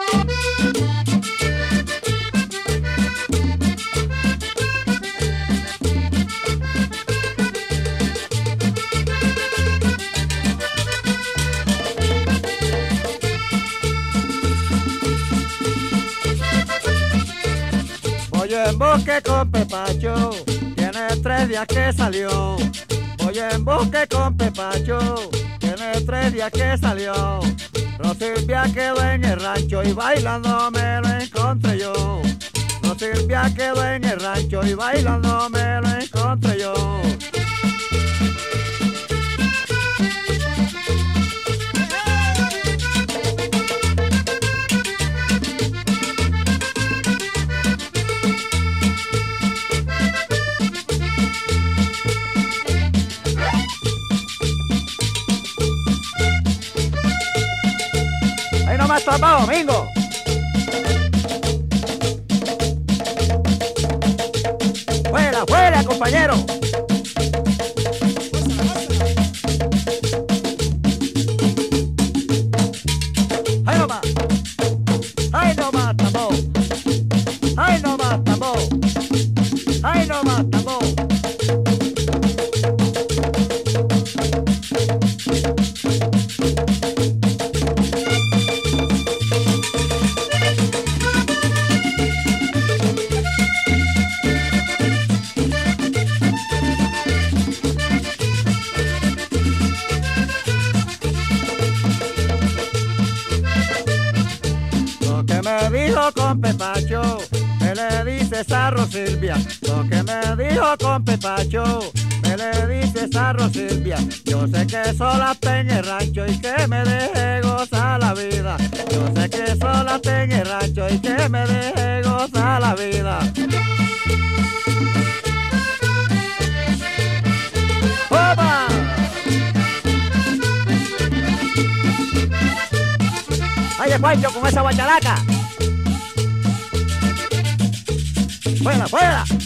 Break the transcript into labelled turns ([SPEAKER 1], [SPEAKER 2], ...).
[SPEAKER 1] Voy en bosque con Pepacho, tiene 3 días que salió. Voy en bosque con Pepacho, tiene 3 días que salió. Rosilvia quedó en el rancho y bailando me lo encontré yo. Rosilvia quedó en el rancho y bailando me lo encontré yo. Ahí nomás tapado, Domingo. Fuera, fuera, compañero. Ahí nomás. Ahí nomás, tapó. Ahí nomás, tapó. Ahí nomás, tapó. Lo que me dijo con Pepacho, me le dices a Rosilvia. Lo que me dijo con Pepacho, me le dices a Rosilvia. Yo sé que sola está en el rancho y que me deje gozar la vida. Yo sé que sola está en el rancho y que me deje gozar la vida. ¡Opa! ¡Ay, Juancho, con esa guacharaca! ¡Fuera, fuera!